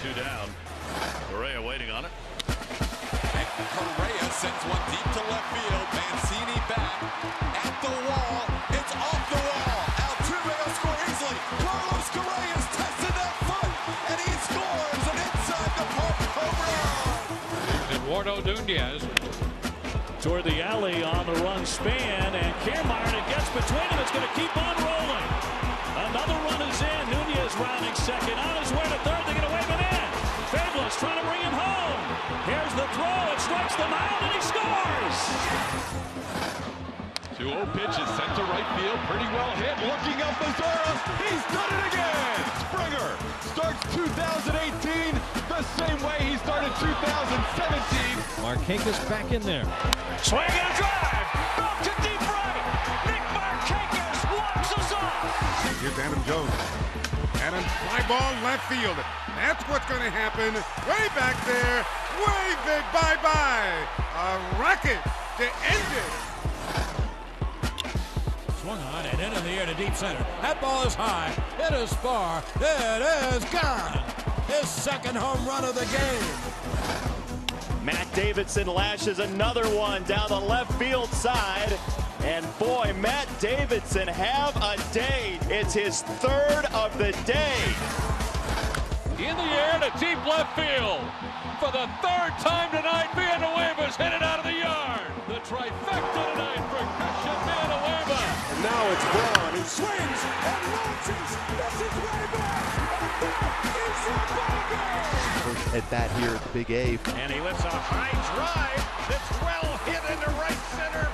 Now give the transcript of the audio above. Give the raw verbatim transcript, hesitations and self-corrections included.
two down. Correa waiting on it. And Correa sends one deep to left field. Mancini back at the wall. It's off the wall. Altuve will score easily. Carlos Correa's tested that foot, and he scores an inside the park home run. Eduardo Nunez toward the alley on the run span, and Kiermaier, it gets between them. It's going to keep on rolling. Another run is in. Nunez rounding second. On his way to third. They're going to wave it in. Fables trying to bring him home. Here's the throw. It strikes the mound, and he scores. two oh pitches sent to right field. Pretty well hit. Looking up Mazara. He's done it again. Springer starts two thousand eighteen the same way he started two thousand seventeen. Markakis back in there. Swing and a drive. Up to deep right. Nick Markakis walks us off. Here's Adam Jones. Adam, fly ball left field. That's what's going to happen. Way back there. Way big bye-bye. A rocket to end it. Swung on and in in the air to deep center. That ball is high. It is far. It is gone. His second home run of the game. Matt Davidson lashes another one down the left field side. And boy, Matt Davidson have a day. It's his third of the day. In the air to deep left field. For the third time tonight, Villanueva's hit it out of the yard. The trifecta tonight for Christian Villanueva. And now it's Braun who swings and launches. This is way back. Is it First at bat here at the Big A. And he lifts a high drive that's well hit into right center.